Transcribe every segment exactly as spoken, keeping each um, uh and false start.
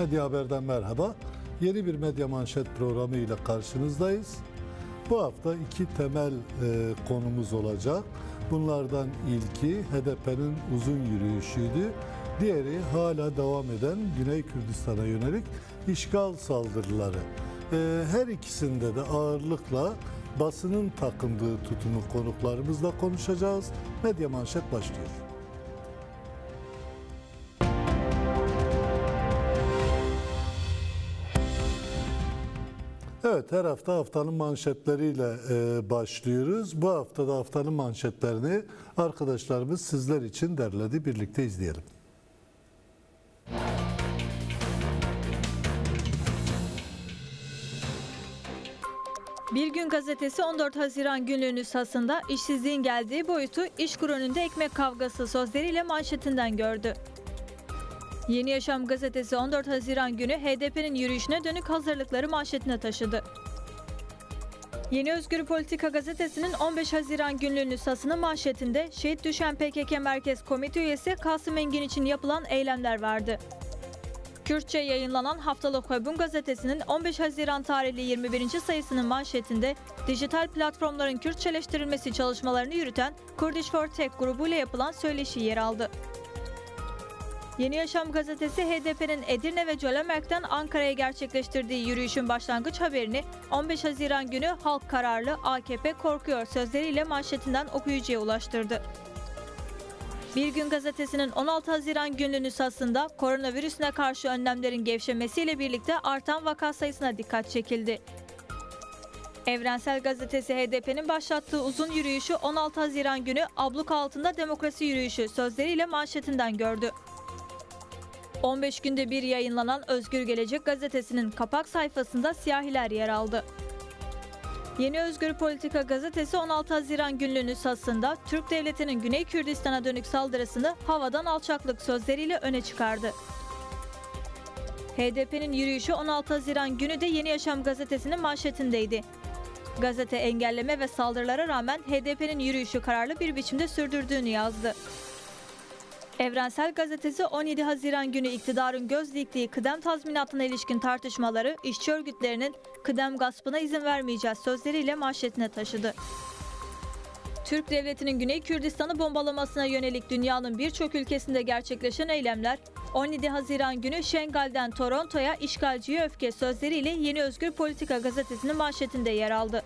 Medya Haber'den merhaba. Yeni bir Medya Manşet programı ile karşınızdayız. Bu hafta iki temel e, konumuz olacak. Bunlardan ilki H D P'nin uzun yürüyüşüydü. Diğeri hala devam eden Güney Kürdistan'a yönelik işgal saldırıları. E, her ikisinde de ağırlıkla basının takındığı tutumu konuklarımızla konuşacağız. Medya Manşet başlıyor. Evet, her hafta haftanın manşetleriyle e, başlıyoruz. Bu hafta da haftanın manşetlerini arkadaşlarımız sizler için derledi. Birlikte izleyelim. Bir Gün Gazetesi on dört Haziran günlüğü nüshasında işsizliğin geldiği boyutu İşkur önünde ekmek kavgası sözleriyle manşetinden gördü. Yeni Yaşam Gazetesi on dört Haziran günü H D P'nin yürüyüşüne dönük hazırlıkları manşetine taşıdı. Yeni Özgür Politika Gazetesi'nin on beş Haziran günlüğü nüshasının manşetinde şehit düşen P K K Merkez Komite üyesi Kasım Engin için yapılan eylemler vardı. Kürtçe yayınlanan haftalık Haybun Gazetesi'nin on beş Haziran tarihli yirmi birinci sayısının manşetinde dijital platformların Kürtçeleştirilmesi çalışmalarını yürüten Kurdish for Tech grubuyla yapılan söyleşi yer aldı. Yeni Yaşam Gazetesi H D P'nin Edirne ve Cölemerk'ten Ankara'ya gerçekleştirdiği yürüyüşün başlangıç haberini on beş Haziran günü halk kararlı, A K P korkuyor sözleriyle manşetinden okuyucuya ulaştırdı. Bir Gün Gazetesi'nin on altı Haziran günlüğü nüshasında koronavirüsüne karşı önlemlerin gevşemesiyle birlikte artan vaka sayısına dikkat çekildi. Evrensel Gazetesi H D P'nin başlattığı uzun yürüyüşü on altı Haziran günü abluk altında demokrasi yürüyüşü sözleriyle manşetinden gördü. on beş günde bir yayınlanan Özgür Gelecek Gazetesi'nin kapak sayfasında siyahiler yer aldı. Yeni Özgür Politika Gazetesi on altı Haziran günlüğü nüshasında Türk Devleti'nin Güney Kürdistan'a dönük saldırısını havadan alçaklık sözleriyle öne çıkardı. H D P'nin yürüyüşü on altı Haziran günü de Yeni Yaşam Gazetesi'nin manşetindeydi. Gazete engelleme ve saldırılara rağmen H D P'nin yürüyüşü kararlı bir biçimde sürdürdüğünü yazdı. Evrensel Gazetesi on yedi Haziran günü iktidarın göz diktiği kıdem tazminatına ilişkin tartışmaları işçi örgütlerinin kıdem gaspına izin vermeyeceğiz sözleriyle manşetine taşıdı. Türk Devleti'nin Güney Kürdistan'ı bombalamasına yönelik dünyanın birçok ülkesinde gerçekleşen eylemler on yedi Haziran günü Şengal'den Toronto'ya işgalciye öfke sözleriyle Yeni Özgür Politika Gazetesi'nin manşetinde yer aldı.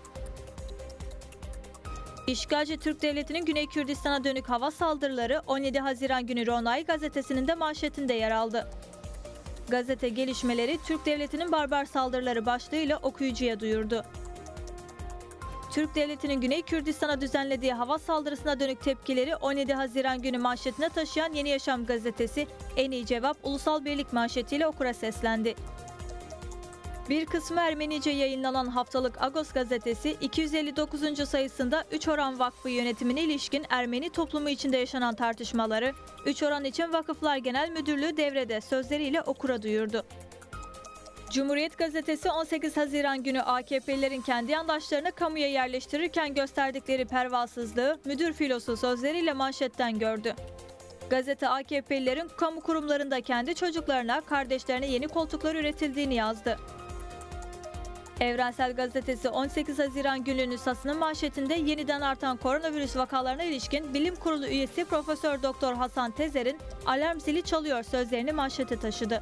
İşgalci Türk Devleti'nin Güney Kürdistan'a dönük hava saldırıları on yedi Haziran günü Ronay Gazetesi'nin de manşetinde yer aldı. Gazete gelişmeleri Türk Devleti'nin barbar saldırıları başlığıyla okuyucuya duyurdu. Türk Devleti'nin Güney Kürdistan'a düzenlediği hava saldırısına dönük tepkileri on yedi Haziran günü manşetine taşıyan Yeni Yaşam Gazetesi en iyi cevap ulusal birlik manşetiyle okura seslendi. Bir kısmı Ermenice yayınlanan haftalık Agos Gazetesi iki yüz elli dokuzuncu sayısında Üç Oran Vakfı yönetimine ilişkin Ermeni toplumu içinde yaşanan tartışmaları Üç Oran için Vakıflar Genel Müdürlüğü devrede sözleriyle okura duyurdu. Cumhuriyet Gazetesi on sekiz Haziran günü A K P'lilerin kendi yandaşlarını kamuya yerleştirirken gösterdikleri pervasızlığı müdür filosu sözleriyle manşetten gördü. Gazete A K P'lilerin kamu kurumlarında kendi çocuklarına, kardeşlerine yeni koltuklar üretildiğini yazdı. Evrensel Gazetesi on sekiz Haziran günlüğü nüshasının manşetinde yeniden artan koronavirüs vakalarına ilişkin Bilim Kurulu üyesi Profesör Doktor Hasan Tezer'in alarm zili çalıyor sözlerini manşete taşıdı.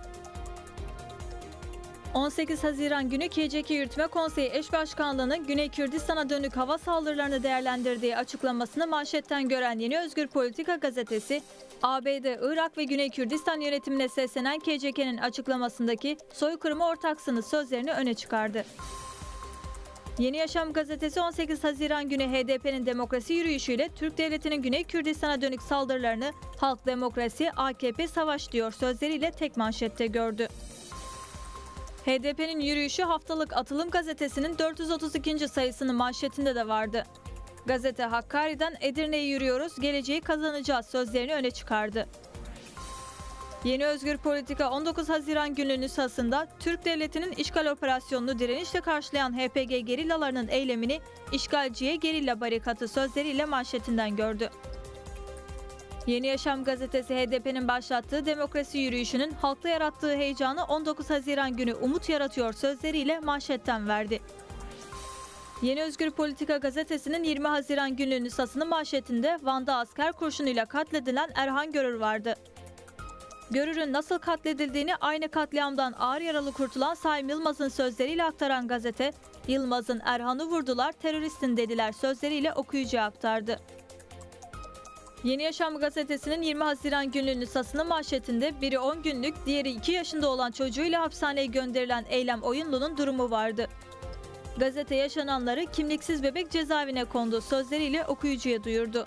on sekiz Haziran günü K C K Yürütme Konseyi Eş Başkanlığı'nın Güney Kürdistan'a dönük hava saldırılarını değerlendirdiği açıklamasını manşetten gören Yeni Özgür Politika Gazetesi, A B D, Irak ve Güney Kürdistan yönetimine seslenen K C K'nin açıklamasındaki soykırıma ortaksınız sözlerini öne çıkardı. Yeni Yaşam Gazetesi on sekiz Haziran günü H D P'nin demokrasi yürüyüşüyle Türk Devleti'nin Güney Kürdistan'a dönük saldırılarını halk demokrasi, A K P savaş diyor sözleriyle tek manşette gördü. H D P'nin yürüyüşü haftalık Atılım Gazetesi'nin dört yüz otuz ikinci sayısının manşetinde de vardı. Gazete Hakkari'den Edirne'ye yürüyoruz, geleceği kazanacağız sözlerini öne çıkardı. Yeni Özgür Politika on dokuz Haziran günü nüshasında Türk Devleti'nin işgal operasyonunu direnişle karşılayan H P G gerillalarının eylemini işgalciye gerilla barikatı sözleriyle manşetinden gördü. Yeni Yaşam gazetesi H D P'nin başlattığı demokrasi yürüyüşünün halkta yarattığı heyecanı on dokuz Haziran günü umut yaratıyor sözleriyle manşetten verdi. Yeni Özgür Politika gazetesinin yirmi Haziran günlüğü nüshasının manşetinde Van'da asker kurşunuyla katledilen Erhan Görür vardı. Görür'ün nasıl katledildiğini aynı katliamdan ağır yaralı kurtulan Saim Yılmaz'ın sözleriyle aktaran gazete, Yılmaz'ın Erhan'ı vurdular, teröristin dediler sözleriyle okuyucuya aktardı. Yeni Yaşam gazetesinin yirmi Haziran günlüğü nüshasının manşetinde biri on günlük, diğeri iki yaşında olan çocuğuyla hapishaneye gönderilen Eylem Oyunlu'nun durumu vardı. Gazete yaşananları kimliksiz bebek cezaevine kondu sözleriyle okuyucuya duyurdu.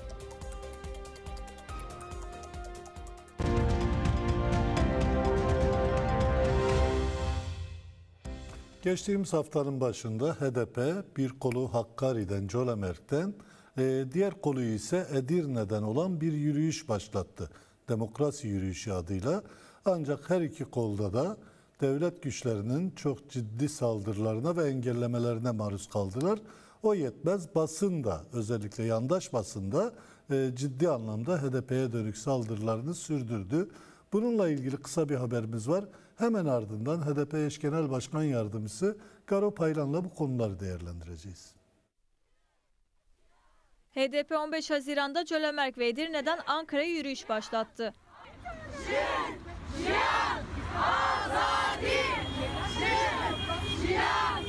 Geçtiğimiz haftanın başında H D P bir kolu Hakkari'den, Cölemert'ten, diğer kolu ise Edirne'den olan bir yürüyüş başlattı. Demokrasi yürüyüşü adıyla. Ancak her iki kolda da devlet güçlerinin çok ciddi saldırılarına ve engellemelerine maruz kaldılar. O yetmez, basın da, özellikle yandaş basında ciddi anlamda H D P'ye dönük saldırılarını sürdürdü. Bununla ilgili kısa bir haberimiz var. Hemen ardından H D P Eş Genel Başkan Yardımcısı Garo Paylan'la bu konuları değerlendireceğiz. H D P on beş Haziran'da Cölemerk ve Edirne'den Ankara'ya yürüyüş başlattı. Cihan, azadi! Cihan,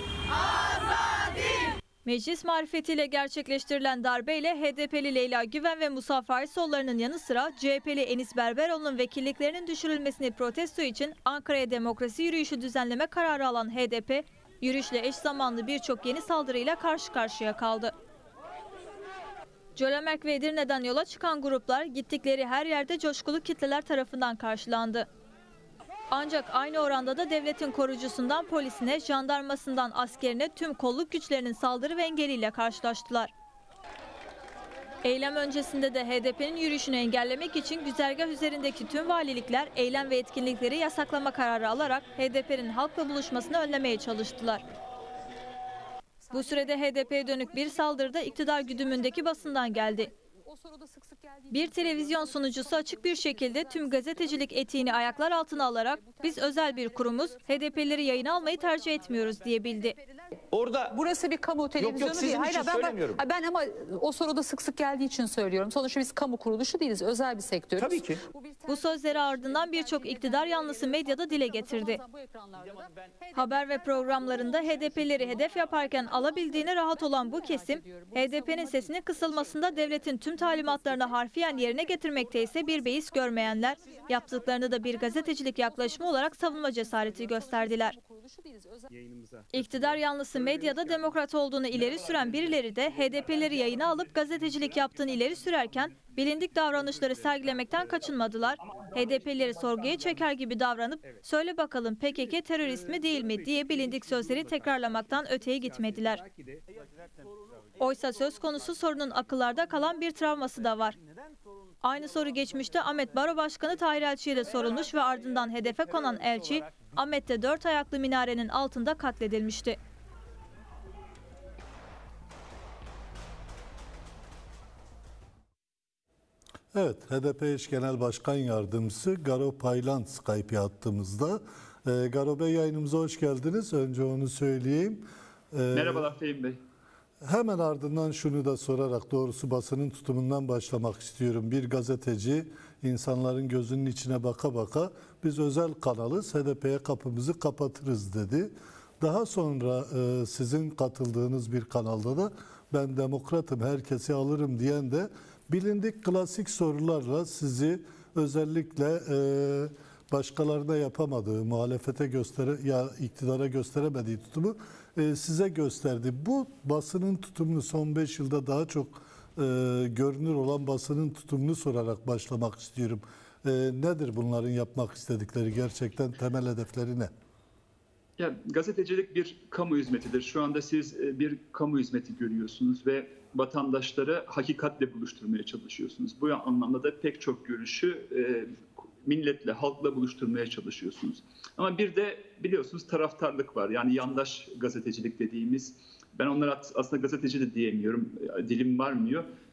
azadi! Meclis marifetiyle gerçekleştirilen darbeyle H D P'li Leyla Güven ve Musa Farisoğulları'nın yanı sıra C H P'li Enis Berberoğlu'nun vekilliklerinin düşürülmesini protesto için Ankara'ya demokrasi yürüyüşü düzenleme kararı alan H D P, yürüyüşle eş zamanlı birçok yeni saldırıyla karşı karşıya kaldı. Cölemerk ve Edirne'den yola çıkan gruplar gittikleri her yerde coşkulu kitleler tarafından karşılandı. Ancak aynı oranda da devletin korucusundan polisine, jandarmasından askerine tüm kolluk güçlerinin saldırı ve engeliyle karşılaştılar. Eylem öncesinde de H D P'nin yürüyüşünü engellemek için güzergah üzerindeki tüm valilikler eylem ve etkinlikleri yasaklama kararı alarak H D P'nin halkla buluşmasını önlemeye çalıştılar. Bu sürede H D P'ye dönük bir saldırı da iktidar güdümündeki basından geldi. Bir televizyon sunucusu açık bir şekilde tüm gazetecilik etiğini ayaklar altına alarak biz özel bir kurumuz, H D P'lileri yayına almayı tercih etmiyoruz diye bildi. Orada burası bir kamu televizyonu yok, yok, değil. Hayır, ben, ben, ben ama o soruda sık sık geldiği için söylüyorum. Sonuçta biz kamu kuruluşu değiliz, özel bir sektörüz. Tabii ki. Bu sözleri ardından birçok iktidar yanlısı medyada dile getirdi. Haber ve programlarında H D P'lileri hedef yaparken alabildiğine rahat olan bu kesim, H D P'nin sesinin kısılmasında devletin tüm talimatlarını harfiyen yerine getirmekte ise bir beis görmeyenler, yaptıklarını da bir gazetecilik yaklaşımı olarak savunma cesareti gösterdiler. İktidar yanlısı medyada demokrat olduğunu ileri süren birileri de H D P'lileri yayına alıp gazetecilik yaptığını ileri sürerken bilindik davranışları sergilemekten kaçınmadılar. H D P'lileri sorguya çeker gibi davranıp söyle bakalım P K K terörist mi değil mi diye bilindik sözleri tekrarlamaktan öteye gitmediler. Oysa söz konusu sorunun akıllarda kalan bir travması da var. Aynı soru geçmişte Ahmet Baro Başkanı Tahir Elçi'ye de sorulmuş ve ardından hedefe konan elçi, Ahmet'te dört ayaklı minarenin altında katledilmişti. Evet, H D P Eş Genel Başkan Yardımcısı Garo Paylan Skype'ye attığımızda. E, Garo Bey, yayınımıza hoş geldiniz. Önce onu söyleyeyim. E, Merhabalar Fehim Bey. Hemen ardından şunu da sorarak, doğrusu basının tutumundan başlamak istiyorum. Bir gazeteci insanların gözünün içine baka baka biz özel kanalız, H D P'ye kapımızı kapatırız dedi. Daha sonra e, sizin katıldığınız bir kanalda da ben demokratım, herkesi alırım diyen de bilindik klasik sorularla sizi özellikle e, başkalarına yapamadığı, muhalefete göstere, ya iktidara gösteremediği tutumu e, size gösterdi. Bu basının tutumunu, son beş yılda daha çok e, görünür olan basının tutumunu sorarak başlamak istiyorum. E, nedir bunların yapmak istedikleri, gerçekten temel hedefleri ne? Ya, gazetecilik bir kamu hizmetidir. Şu anda siz bir kamu hizmeti görüyorsunuz ve vatandaşları hakikatle buluşturmaya çalışıyorsunuz. Bu anlamda da pek çok görüşü e, milletle, halkla buluşturmaya çalışıyorsunuz. Ama bir de biliyorsunuz taraftarlık var. Yani yandaş gazetecilik dediğimiz, ben onlara aslında gazeteci de diyemiyorum, dilim varmıyor.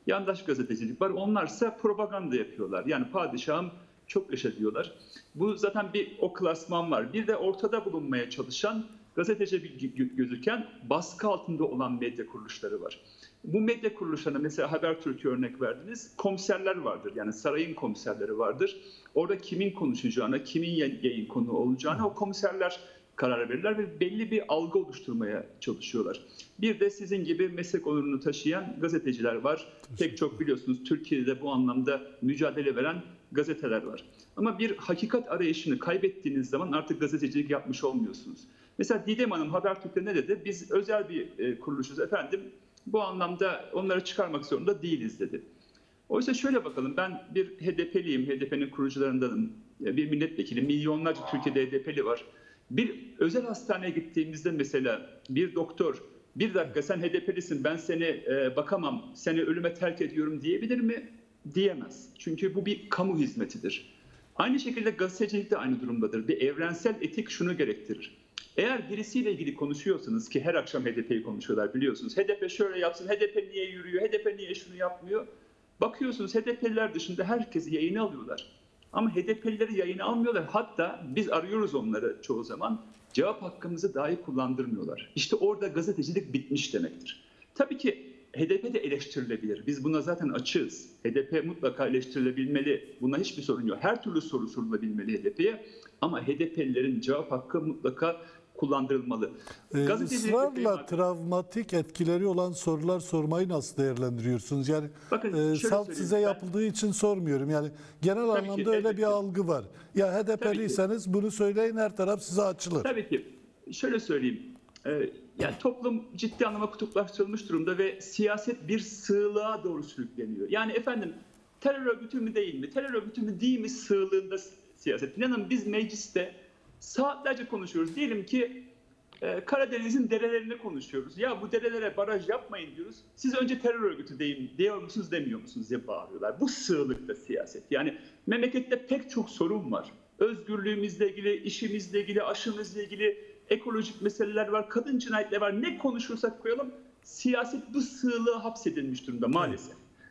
yandaş gazetecilik var. Onlarsa propaganda yapıyorlar. Yani padişahım çok yaşa diyorlar. Bu zaten bir o klasman var. Bir de ortada bulunmaya çalışan, gazeteci gözüken, baskı altında olan medya kuruluşları var. Bu medya kuruluşlarına mesela Habertürk'e örnek verdiniz. Komiserler vardır. Yani sarayın komiserleri vardır. Orada kimin konuşacağına, kimin yayın konu olacağına o komiserler karar verirler ve belli bir algı oluşturmaya çalışıyorlar. Bir de sizin gibi meslek onurunu taşıyan gazeteciler var. Pek çok biliyorsunuz Türkiye'de bu anlamda mücadele veren gazeteler var. Ama bir hakikat arayışını kaybettiğiniz zaman artık gazetecilik yapmış olmuyorsunuz. Mesela Didem Hanım Habertürk'te ne dedi? Biz özel bir e, kuruluşuz efendim. Bu anlamda onları çıkarmak zorunda değiliz dedi. Oysa şöyle bakalım, ben bir H D P'liyim, H D P'nin kurucularındanım. Bir milletvekili, milyonlarca Türkiye'de H D P'li var. Bir özel hastaneye gittiğimizde mesela bir doktor, bir dakika sen H D P'lisin, ben seni e, bakamam, seni ölüme terk ediyorum diyebilir mi? Diyemez. Çünkü bu bir kamu hizmetidir. Aynı şekilde gazetecilik de aynı durumdadır. Bir evrensel etik şunu gerektirir. Eğer birisiyle ilgili konuşuyorsanız, ki her akşam H D P'yi konuşuyorlar biliyorsunuz. H D P şöyle yapsın, H D P niye yürüyor, H D P niye şunu yapmıyor? Bakıyorsunuz H D P'liler dışında herkesi yayına alıyorlar. Ama H D P'lileri yayına almıyorlar. Hatta biz arıyoruz onları çoğu zaman. Cevap hakkımızı dahi kullandırmıyorlar. İşte orada gazetecilik bitmiş demektir. Tabii ki H D P de eleştirilebilir. Biz buna zaten açığız. H D P mutlaka eleştirilebilmeli. Buna hiçbir sorun yok. Her türlü soru sorulabilmeli H D P'ye. Ama H D P'lilerin cevap hakkı mutlaka kullandırılmalı. Ee, ısrarla travmatik etkileri olan sorular sormayı nasıl değerlendiriyorsunuz? Yani Bakın, e, salt size ben, yapıldığı için sormuyorum. Yani genel tabii anlamda ki, öyle bir ki. algı var. Ya H D P'liyseniz bunu söyleyin, her taraf size açılır. Tabii ki. Şöyle söyleyeyim. Ee, yani toplum ciddi anlamda kutuplaştırılmış durumda ve siyaset bir sığlığa doğru sürükleniyor. Yani efendim terör örgütü mü değil mi? Terör örgütü mü değil mi sığlığında siyaset. İnanın biz mecliste saatlerce konuşuyoruz. Diyelim ki e, Karadeniz'in derelerini konuşuyoruz. Ya bu derelere baraj yapmayın diyoruz. Siz önce terör örgütü deyin, diyor musunuz demiyor musunuz diye bağırıyorlar. Bu sığlıkta siyaset. Yani memlekette pek çok sorun var. Özgürlüğümüzle ilgili, işimizle ilgili, aşımızla ilgili ekolojik meseleler var, kadın cinayetleri var. Ne konuşursak koyalım siyaset bu sığlığa hapsedilmiş durumda maalesef.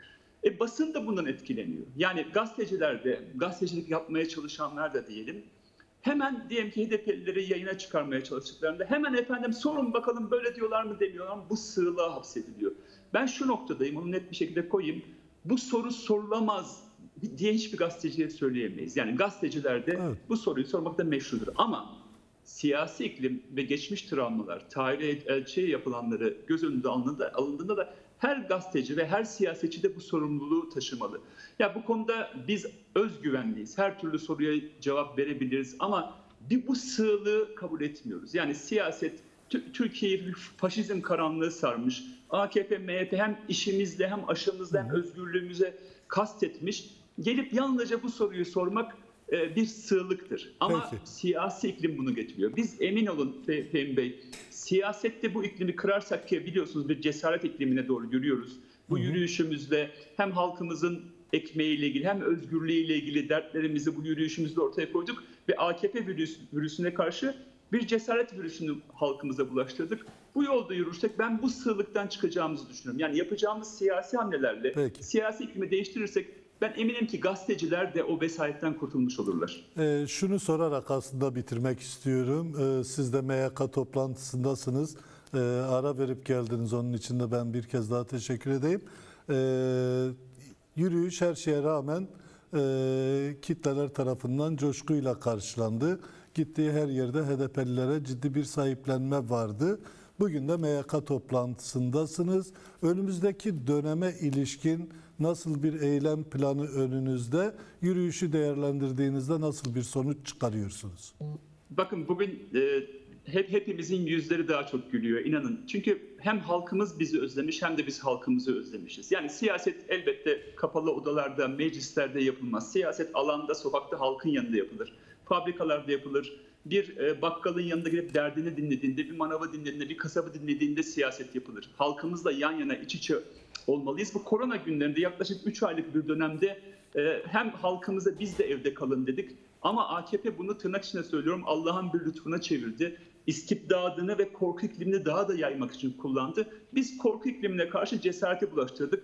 E, basın da bundan etkileniyor. Yani gazeteciler de, gazetecilik yapmaya çalışanlar da diyelim, hemen diyelim ki H D P'lileri yayına çıkarmaya çalıştıklarında hemen efendim sorun bakalım böyle diyorlar mı demiyorlar mı, bu sığlığa hapsediliyor. Ben şu noktadayım, onu net bir şekilde koyayım. Bu soru sorulamaz diye hiçbir gazeteciye söyleyemeyiz. Yani gazeteciler de evet, bu soruyu sormakta meşrudur. Ama siyasi iklim ve geçmiş travmalar, tarihe elçi yapılanları göz önünde alındığında, alındığında da her gazeteci ve her siyasetçi de bu sorumluluğu taşımalı. Ya bu konuda biz özgüvenliyiz. Her türlü soruya cevap verebiliriz ama bir bu sığlığı kabul etmiyoruz. Yani siyaset Türkiye'yi faşizm karanlığı sarmış. A K P, M H P hem işimizle hem aşımızla hem özgürlüğümüze kastetmiş. Gelip yalnızca bu soruyu sormak bir sığlıktır. Ama peki, siyasi iklim bunu getiriyor. Biz emin olun Fehmi Bey, siyasette bu iklimi kırarsak, ki biliyorsunuz bir cesaret iklimine doğru yürüyoruz. Bu hı hı. yürüyüşümüzle hem halkımızın ekmeğiyle ilgili hem özgürlüğüyle ilgili dertlerimizi bu yürüyüşümüzde ortaya koyduk ve A K P virüs, virüsüne karşı bir cesaret virüsünü halkımıza bulaştırdık. Bu yolda yürürsek ben bu sığlıktan çıkacağımızı düşünüyorum. Yani yapacağımız siyasi hamlelerle peki, siyasi iklimi değiştirirsek ben eminim ki gazeteciler de o vesayetten kurtulmuş olurlar. E, şunu sorarak aslında bitirmek istiyorum. E, siz de M Y K toplantısındasınız. E, ara verip geldiniz. Onun için de ben bir kez daha teşekkür edeyim. E, yürüyüş her şeye rağmen e, kitleler tarafından coşkuyla karşılandı. Gittiği her yerde H D P'lilere ciddi bir sahiplenme vardı. Bugün de M Y K toplantısındasınız. Önümüzdeki döneme ilişkin nasıl bir eylem planı önünüzde? Yürüyüşü değerlendirdiğinizde nasıl bir sonuç çıkarıyorsunuz? Bakın bugün e, hep hepimizin yüzleri daha çok gülüyor, inanın. Çünkü hem halkımız bizi özlemiş hem de biz halkımızı özlemişiz. Yani siyaset elbette kapalı odalarda, meclislerde yapılmaz. Siyaset alanda, sokakta, halkın yanında yapılır. Fabrikalarda yapılır. Bir e, bakkalın yanında gidip derdini dinlediğinde, bir manavı dinlediğinde, bir kasabı dinlediğinde siyaset yapılır. Halkımızla yan yana, iç içe olmalıyız. Bu korona günlerinde yaklaşık üç aylık bir dönemde e, hem halkımıza biz de evde kalın dedik ama A K P bunu tırnak içinde söylüyorum Allah'ın bir lütfuna çevirdi. İstibdadını ve korku iklimini daha da yaymak için kullandı. Biz korku iklimine karşı cesareti bulaştırdık.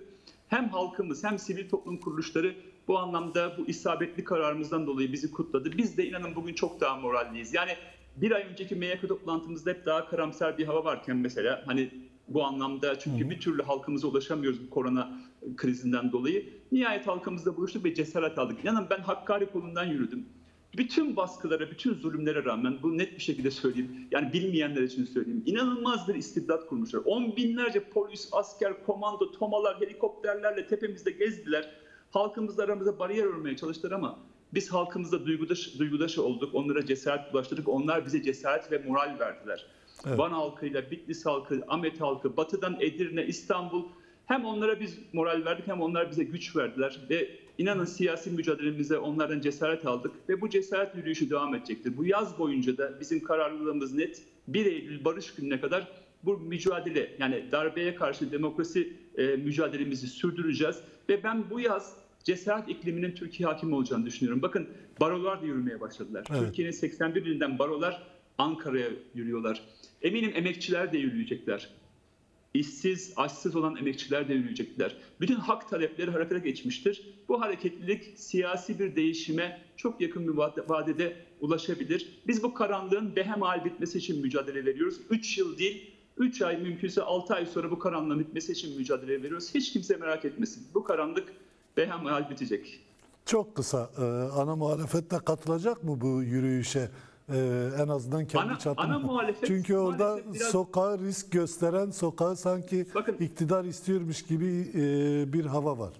Hem halkımız hem sivil toplum kuruluşları bu anlamda bu isabetli kararımızdan dolayı bizi kutladı. Biz de inanın bugün çok daha moralliyiz. Yani bir ay önceki M Y K toplantımızda hep daha karamsar bir hava varken mesela hani bu anlamda çünkü Hı. bir türlü halkımıza ulaşamıyoruz bu korona krizinden dolayı. Nihayet halkımızla buluştuk ve cesaret aldık. İnanın ben Hakkari kolundan yürüdüm. Bütün baskılara, bütün zulümlere rağmen bu net bir şekilde söyleyeyim. Yani bilmeyenler için söyleyeyim. İnanılmaz bir istibdat kurmuşlar. On binlerce polis, asker, komando, tomalar, helikopterlerle tepemizde gezdiler. Halkımızla aramıza bariyer örmeye çalıştılar ama biz halkımızla duygudaş, duygudaş olduk. Onlara cesaret ulaştırdık. Onlar bize cesaret ve moral verdiler. Evet. Van halkıyla, Bitlis halkı, Ahmet halkı, Batı'dan Edirne, İstanbul. Hem onlara biz moral verdik hem onlar bize güç verdiler. Ve inanın siyasi mücadelemize onlardan cesaret aldık. Ve bu cesaret yürüyüşü devam edecektir. Bu yaz boyunca da bizim kararlılığımız net. bir Eylül Barış Günü'ne kadar bu mücadele, yani darbeye karşı demokrasi e, mücadelemizi sürdüreceğiz. Ve ben bu yaz cesaret ikliminin Türkiye hakim olacağını düşünüyorum. Bakın barolar da yürümeye başladılar. Evet. Türkiye'nin seksen bir ilinden barolar Ankara'ya yürüyorlar. Eminim emekçiler de yürüyecekler. İşsiz, açsız olan emekçiler de yürüyecekler. Bütün hak talepleri harekete geçmiştir. Bu hareketlilik siyasi bir değişime çok yakın bir vadede ulaşabilir. Biz bu karanlığın behemhal bitmesi için mücadele veriyoruz. üç yıl değil, üç ay mümkünse altı ay sonra bu karanlığın bitmesi için mücadele veriyoruz. Hiç kimse merak etmesin. Bu karanlık behemhal bitecek. Çok kısa, ee, ana muhalefet de katılacak mı bu yürüyüşe? Ee, en azından kendi ana, çapında. ana muhalefet, Çünkü orada biraz... sokağa risk gösteren, sokağa sanki Bakın, iktidar istiyormuş gibi e, bir hava var.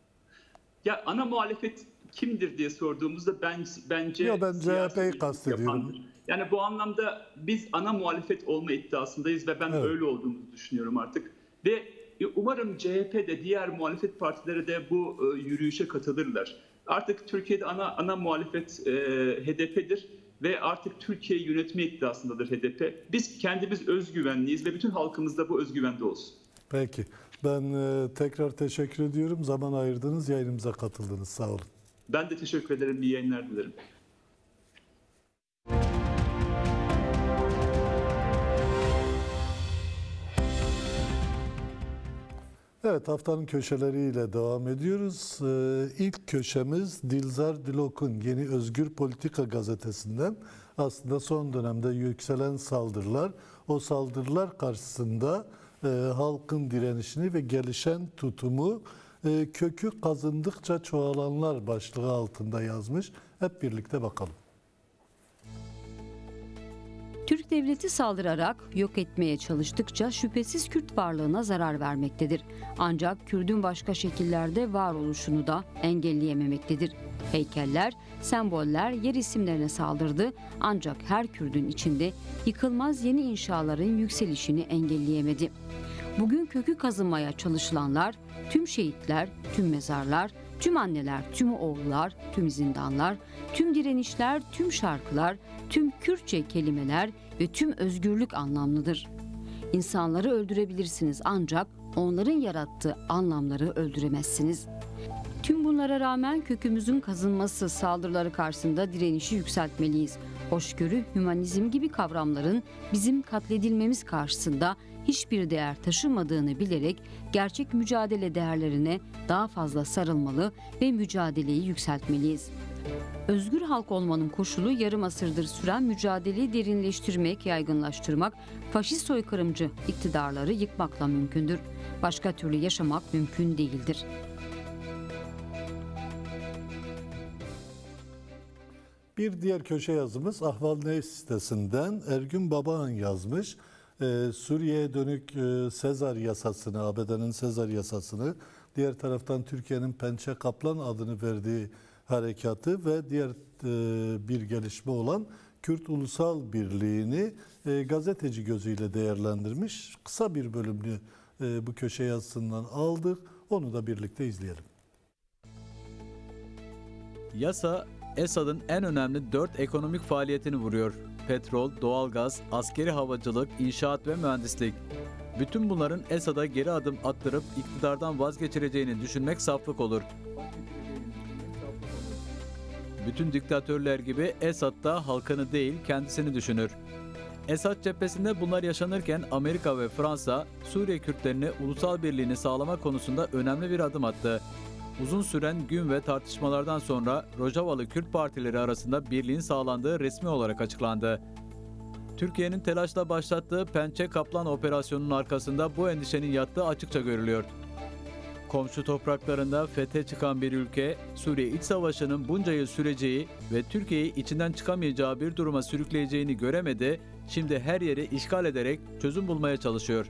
Ya ana muhalefet kimdir diye sorduğumuzda ben bence ya ben C H P'yi kastediyorum. Yapandır. Yani bu anlamda biz ana muhalefet olma iddiasındayız ve ben evet. öyle olduğumuzu düşünüyorum artık. Ve umarım C H P de diğer muhalefet partileri de bu e, yürüyüşe katılırlar. Artık Türkiye'de ana ana muhalefet e, H D P'dir. Ve artık Türkiye'yi yönetme iddiasındadır H D P. Biz kendimiz özgüvenliyiz ve bütün halkımız da bu özgüvende olsun. Peki. Ben e, tekrar teşekkür ediyorum. Zaman ayırdınız, yayınımıza katıldınız. Sağ olun. Ben de teşekkür ederim. İyi yayınlar dilerim. Evet, haftanın köşeleriyle devam ediyoruz. Ee, ilk köşemiz Dilzar Dilok'un Yeni Özgür Politika gazetesinden. Aslında son dönemde yükselen saldırılar, o saldırılar karşısında e, halkın direnişini ve gelişen tutumu e, kökü kazındıkça çoğalanlar başlığı altında yazmış. Hep birlikte bakalım. Türk devleti saldırarak yok etmeye çalıştıkça şüphesiz Kürt varlığına zarar vermektedir. Ancak Kürt'ün başka şekillerde varoluşunu da engelleyememektedir. Heykeller, semboller, yer isimlerine saldırdı ancak her Kürt'ün içinde yıkılmaz yeni inşaların yükselişini engelleyemedi. Bugün kökü kazınmaya çalışılanlar, tüm şehitler, tüm mezarlar, tüm anneler, tüm oğullar, tüm zindanlar, tüm direnişler, tüm şarkılar, tüm Kürtçe kelimeler ve tüm özgürlük anlamlıdır. İnsanları öldürebilirsiniz ancak onların yarattığı anlamları öldüremezsiniz. Tüm bunlara rağmen kökümüzün kazınması saldırıları karşısında direnişi yükseltmeliyiz. Hoşgörü, hümanizm gibi kavramların bizim katledilmemiz karşısında hiçbir değer taşımadığını bilerek gerçek mücadele değerlerine daha fazla sarılmalı ve mücadeleyi yükseltmeliyiz. Özgür halk olmanın koşulu yarım asırdır süren mücadeleyi derinleştirmek, yaygınlaştırmak, faşist soykırımcı iktidarları yıkmakla mümkündür. Başka türlü yaşamak mümkün değildir. Bir diğer köşe yazımız Ahval News sitesinden Ergün Babaan yazmış. Ee, Suriye'ye dönük e, Sezar yasasını, A B D'nin Sezar yasasını, diğer taraftan Türkiye'nin Pençe Kaplan adını verdiği harekatı ve diğer e, bir gelişme olan Kürt Ulusal Birliği'ni e, gazeteci gözüyle değerlendirmiş. Kısa bir bölümünü e, bu köşe yazısından aldık. Onu da birlikte izleyelim. Yasa, Esad'ın en önemli dört ekonomik faaliyetini vuruyor. Petrol, doğalgaz, askeri havacılık, inşaat ve mühendislik. Bütün bunların Esad'a geri adım attırıp iktidardan vazgeçireceğini düşünmek saflık olur. Bütün diktatörler gibi Esad da halkını değil kendisini düşünür. Esad cephesinde bunlar yaşanırken Amerika ve Fransa, Suriye Kürtlerine ulusal birliğini sağlama konusunda önemli bir adım attı. Uzun süren gün ve tartışmalardan sonra Rojavalı Kürt partileri arasında birliğin sağlandığı resmi olarak açıklandı. Türkiye'nin telaşla başlattığı Pençe Kaplan operasyonunun arkasında bu endişenin yattığı açıkça görülüyor. Komşu topraklarında fethe çıkan bir ülke, Suriye İç Savaşı'nın bunca yıl süreceği ve Türkiye'yi içinden çıkamayacağı bir duruma sürükleyeceğini göremedi, şimdi her yeri işgal ederek çözüm bulmaya çalışıyor.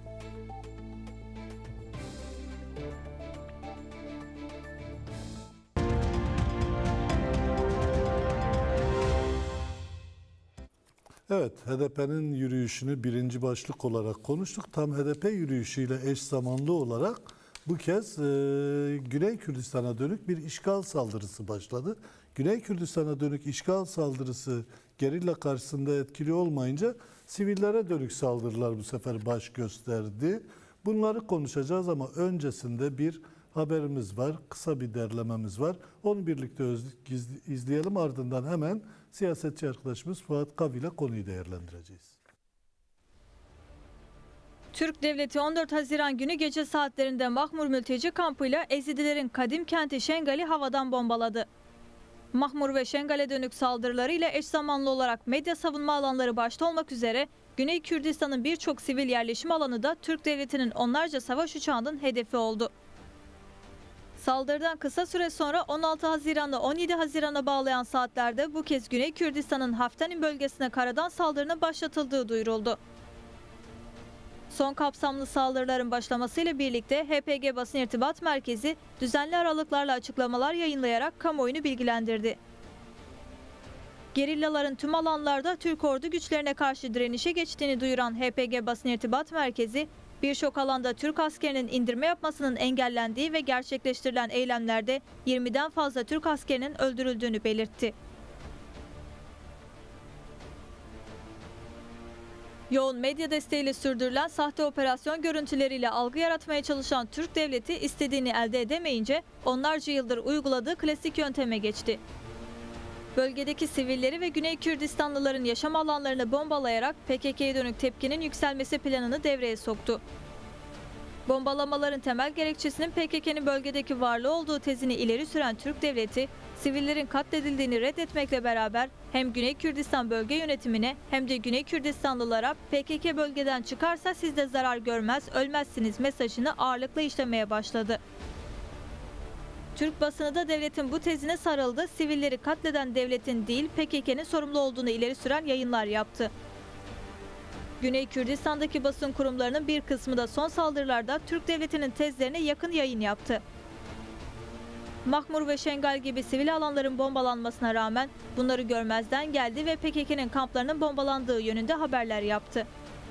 Evet, H D P'nin yürüyüşünü birinci başlık olarak konuştuk. Tam H D P yürüyüşüyle eş zamanlı olarak bu kez e, Güney Kürdistan'a dönük bir işgal saldırısı başladı. Güney Kürdistan'a dönük işgal saldırısı gerilla karşısında etkili olmayınca sivillere dönük saldırılar bu sefer baş gösterdi. Bunları konuşacağız ama öncesinde bir haberimiz var, kısa bir derlememiz var. Onu birlikte izleyelim, ardından hemen siyasetçi arkadaşımız Fuat Kavi ile konuyu değerlendireceğiz. Türk Devleti on dört Haziran günü gece saatlerinde Mahmur mülteci kampıyla Ezidilerin kadim kenti Şengal'i havadan bombaladı. Mahmur ve Şengal'e dönük saldırılarıyla eş zamanlı olarak medya savunma alanları başta olmak üzere Güney Kürdistan'ın birçok sivil yerleşim alanı da Türk Devleti'nin onlarca savaş uçağının hedefi oldu. Saldırıdan kısa süre sonra on altı Haziran'la on yedi Haziran'a bağlayan saatlerde bu kez Güney Kürdistan'ın Haftanin bölgesine karadan saldırının başlatıldığı duyuruldu. Son kapsamlı saldırıların başlamasıyla birlikte H P G Basın İrtibat Merkezi düzenli aralıklarla açıklamalar yayınlayarak kamuoyunu bilgilendirdi. Gerillaların tüm alanlarda Türk ordu güçlerine karşı direnişe geçtiğini duyuran H P G Basın İrtibat Merkezi, birçok alanda Türk askerinin indirme yapmasının engellendiği ve gerçekleştirilen eylemlerde yirmiden fazla Türk askerinin öldürüldüğünü belirtti. Yoğun medya desteğiyle sürdürülen sahte operasyon görüntüleriyle algı yaratmaya çalışan Türk Devleti istediğini elde edemeyince onlarca yıldır uyguladığı klasik yönteme geçti. Bölgedeki sivilleri ve Güney Kürdistanlıların yaşam alanlarını bombalayarak P K K'ye dönük tepkinin yükselmesi planını devreye soktu. Bombalamaların temel gerekçesinin P K K'nin bölgedeki varlığı olduğu tezini ileri süren Türk Devleti, sivillerin katledildiğini reddetmekle beraber hem Güney Kürdistan bölge yönetimine hem de Güney Kürdistanlılara P K K bölgeden çıkarsa siz de zarar görmez, ölmezsiniz mesajını ağırlıkla işlemeye başladı. Türk basını da devletin bu tezine sarıldı, sivilleri katleden devletin değil P K K'nin sorumlu olduğunu ileri süren yayınlar yaptı. Güney Kürdistan'daki basın kurumlarının bir kısmı da son saldırılarda Türk Devleti'nin tezlerine yakın yayın yaptı. Mahmur ve Şengal gibi sivil alanların bombalanmasına rağmen bunları görmezden geldi ve P K K'nin kamplarının bombalandığı yönünde haberler yaptı.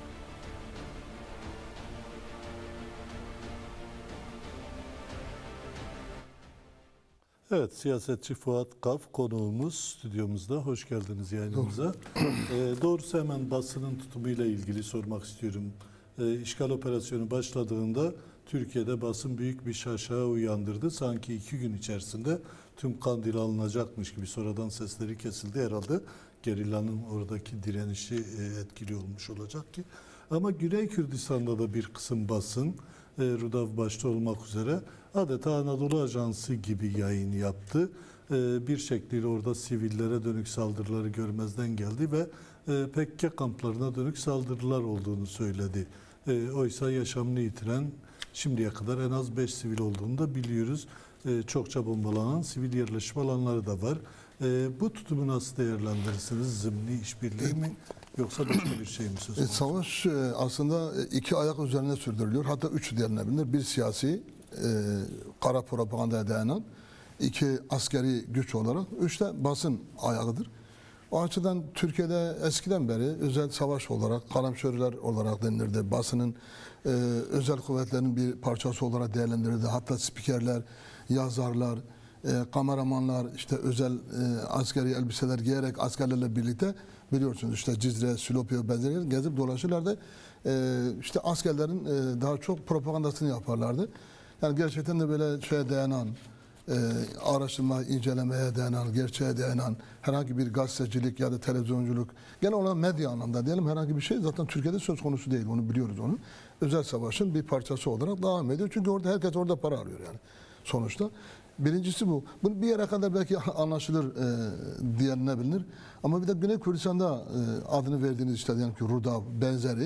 Evet, siyasetçi Fuat Kaf konuğumuz stüdyomuzda. Hoş geldiniz yayınımıza. ee, doğrusu hemen basının tutumuyla ilgili sormak istiyorum. Ee, işgal operasyonu başladığında Türkiye'de basın büyük bir şaşağı uyandırdı. Sanki iki gün içerisinde tüm Kandil alınacakmış gibi, sonradan sesleri kesildi herhalde. Gerillanın oradaki direnişi etkili olmuş olacak ki. Ama Güney Kürdistan'da da bir kısım basın, e, Rudav başta olmak üzere adeta Anadolu Ajansı gibi yayın yaptı. E, bir şekliyle orada sivillere dönük saldırıları görmezden geldi ve e, P K K kamplarına dönük saldırılar olduğunu söyledi. E, oysa yaşamını yitiren şimdiye kadar en az beş sivil olduğunu da biliyoruz. E, çokça bombalanan sivil yerleşim alanları da var. E, bu tutumu nasıl değerlendirirsiniz? Zımni işbirliği mi yoksa başka bir şey mi söz konusu? Savaş aslında iki ayak üzerine sürdürülüyor. Hatta üç denilebilir. Bir siyasi, e, kara propagandaya dayanan, iki askeri güç olarak, üç de basın ayağıdır. O açıdan Türkiye'de eskiden beri özel savaş olarak, karamşörler olarak denilirdi. Basının e, özel kuvvetlerin bir parçası olarak değerlendirildi. Hatta spikerler, yazarlar, e, kameramanlar, işte özel e, askeri elbiseler giyerek askerlerle birlikte, biliyorsunuz işte Cizre, Silopi benzeri gezip dolaşırlardı. E, işte askerlerin e, daha çok propagandasını yaparlardı. Yani gerçekten de böyle şeye dayanan, e, araştırma, incelemeye dayanan, gerçeğe dayanan herhangi bir gazetecilik ya da televizyonculuk, genel olarak medya anlamda diyelim herhangi bir şey zaten Türkiye'de söz konusu değil. Onu biliyoruz onu. Özel savaşın bir parçası olarak devam ediyor. Çünkü orada herkes orada para arıyor yani sonuçta. Birincisi bu. Bu bir yere kadar belki anlaşılır e, diyebilir. Ama bir de Güney Kürdistan'da e, adını verdiğiniz işte diyelim ki Rudav benzeri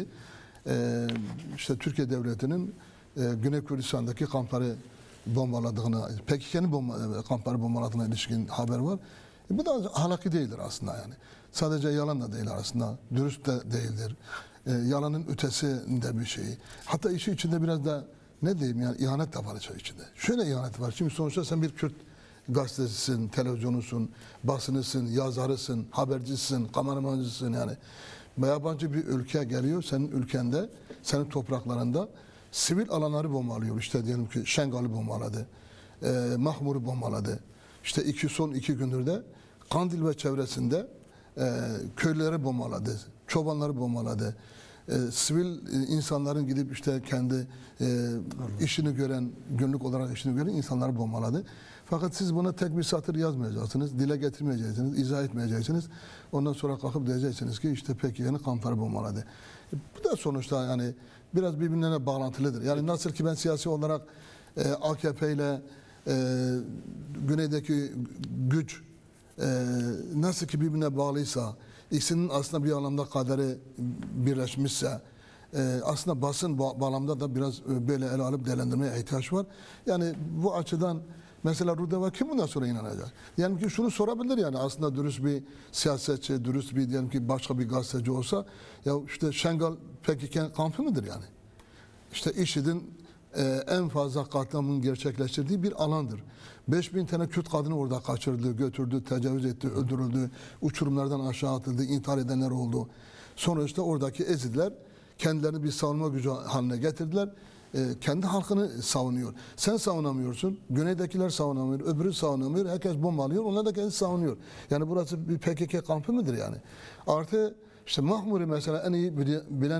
e, işte Türkiye Devleti'nin e, Güney Kürdistan'daki kampları bombaladığına, P K K'nin bomba, kampları bombaladığına ilişkin haber var. E, bu da ahlaki değildir aslında yani. Sadece yalan da değil aslında. Dürüst de değildir. E, yalanın ötesinde bir şey. Hatta işi içinde biraz da ne diyeyim yani ihanet de var içinde. Şöyle ihanet var. Şimdi sonuçta sen bir Kürt gazetesisin, televizyonusun, basınısın, yazarısın, habercisisin, kameramancısın yani. Yabancı bir ülke geliyor senin ülkende, senin topraklarında sivil alanları bombalıyor. İşte diyelim ki Şengal'i bombaladı, e, Mahmur'u bombaladı. İşte iki, son iki gündür de Kandil ve çevresinde e, köyleri bombaladı, çobanları bombaladı. E, sivil e, insanların gidip işte kendi e, işini gören, günlük olarak işini gören insanları bombaladı. Fakat siz buna tek bir satır yazmayacaksınız, dile getirmeyeceksiniz, izah etmeyeceksiniz. Ondan sonra kalkıp diyeceksiniz ki işte P K K'nin kampları bombaladı. E, bu da sonuçta yani biraz birbirine bağlantılıdır. Yani nasıl ki ben siyasi olarak e, A K P ile e, güneydeki güç e, nasıl ki birbirine bağlıysa, İkisinin aslında bir anlamda kaderi birleşmişse e, aslında basın bu bağlamda da biraz böyle ele alıp değerlendirmeye ihtiyaç var. Yani bu açıdan mesela Rudava kim bundan sonra inanacak? Yani ki şunu sorabilir yani aslında dürüst bir siyasetçi, dürüst bir diyelim ki başka bir gazeteci olsa ya işte Şengal P K K kampı mıdır yani? İşte IŞİD'in e, en fazla katliamın gerçekleştirdiği bir alandır. beş bin tane Kürt kadını orada kaçırdı, götürdü, tecavüz etti, öldürüldü, uçurumlardan aşağı atıldı, intihar edenler oldu. Sonra işte oradaki Ezidiler kendilerini bir savunma gücü haline getirdiler. E, kendi halkını savunuyor. Sen savunamıyorsun, güneydekiler savunamıyor, öbürü savunamıyor, herkes bombalıyor, onlar da kendisi savunuyor. Yani burası bir P K K kampı mıdır yani? Artı işte Mahmur'u mesela en iyi bilen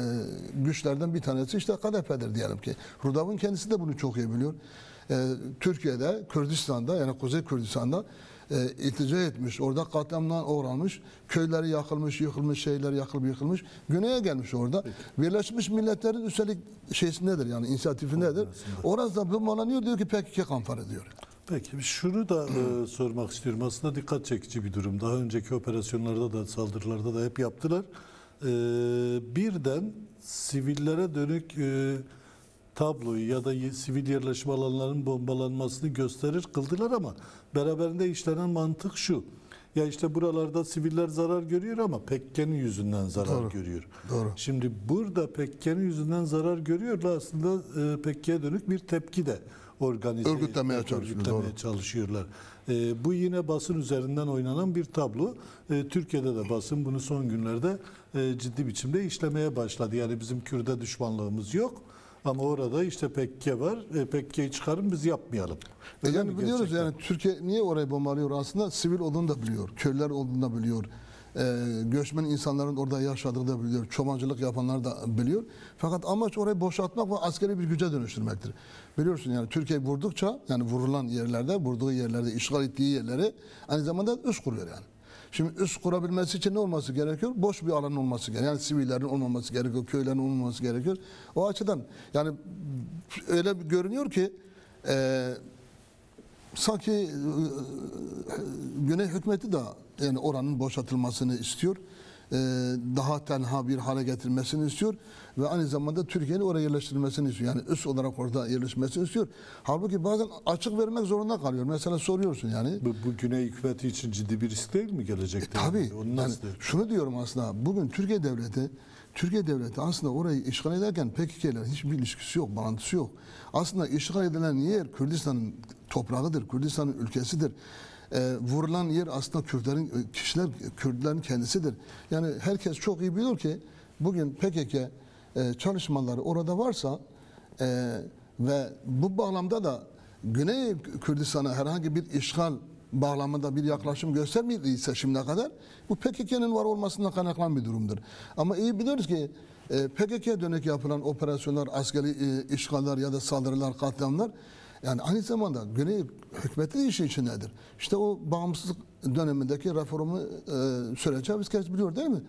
e, güçlerden bir tanesi işte K D P'dir diyelim ki. Rudav'ın kendisi de bunu çok iyi biliyor. E, Türkiye'de, Kürdistan'da yani Kuzey Kürdistan'da e, iltica etmiş, orada katliamdan uğramış, köyleri yakılmış, yıkılmış, şeyler yakılıp yıkılmış, güneye gelmiş orada. Peki. Birleşmiş Milletler'in üstelik şeysindedir yani inisiyatifindedir. Orası da bombalanıyor diyor ki P K K kampları diyor. Peki şunu da e, sormak istiyorum. Aslında dikkat çekici bir durum. Daha önceki operasyonlarda da saldırılarda da hep yaptılar. E, birden sivillere dönük e, tabloyu ya da sivil yerleşim alanlarının bombalanmasını gösterir kıldılar ama beraberinde işlenen mantık şu. Ya işte buralarda siviller zarar görüyor ama P K K'nin yüzünden zarar Doğru. görüyor. Doğru. Şimdi burada P K K'nin yüzünden zarar görüyorlar aslında e, P K K'ye dönük bir tepki de organize örgütlemeye, örgütlemeye çalışıyorlar. E, bu yine basın üzerinden oynanan bir tablo. E, Türkiye'de de basın bunu son günlerde e, ciddi biçimde işlemeye başladı. Yani bizim Kürt'e düşmanlığımız yok. Ama orada işte P K K var. E, P K K'yi çıkarın biz yapmayalım. E yani biliyoruz gerçekten? Yani Türkiye niye orayı bombalıyor aslında? Sivil olduğunu da biliyor. Köylüler olduğunu da biliyor. E, göçmen insanların orada yaşadığını da biliyor. Çobancılık yapanlar da biliyor. Fakat amaç orayı boşaltmak ve askeri bir güce dönüştürmektir. Biliyorsun yani Türkiye vurdukça yani vurulan yerlerde, vurduğu yerlerde, işgal ettiği yerleri aynı zamanda üs kuruyor yani. Şimdi üs kurabilmesi için ne olması gerekiyor? Boş bir alan olması gerekiyor. Yani sivillerin olmaması gerekiyor, köylerin olmaması gerekiyor. O açıdan yani öyle görünüyor ki e, sanki e, Güney hükümeti de yani oranın boşaltılmasını istiyor. E, daha tenha bir hale getirmesini istiyor ve aynı zamanda Türkiye'nin oraya yerleştirilmesini istiyor. Yani üs olarak orada yerleşmesini istiyor. Halbuki bazen açık vermek zorunda kalıyor. Mesela soruyorsun yani. Bu, bu Güney hükümeti için ciddi bir risk değil mi gelecekte? E, tabii. Yani şunu diyorum aslında. Bugün Türkiye devleti Türkiye devleti aslında orayı işgal ederken P K K ile hiçbir ilişkisi yok, bağlantısı yok. Aslında işgal edilen yer Kürdistan'ın toprağıdır, Kürdistan'ın ülkesidir. E, vurulan yer aslında Kürtlerin, kişiler Kürtlerin kendisidir. Yani herkes çok iyi biliyor ki bugün P K K e, çalışmaları orada varsa e, ve bu bağlamda da Güney Kürdistan'a herhangi bir işgal bağlamında bir yaklaşım göstermediyse şimdiye kadar bu P K K'nin var olmasından kaynaklanan bir durumdur. Ama iyi biliyoruz ki e, P K K'ye dönük yapılan operasyonlar, askeri e, işgaller ya da saldırılar, katliamlar Yani aynı zamanda Güney hükümeti de işin içindedir. İşte o bağımsızlık dönemindeki reformu e, süreci biz kez biliyor değil mi?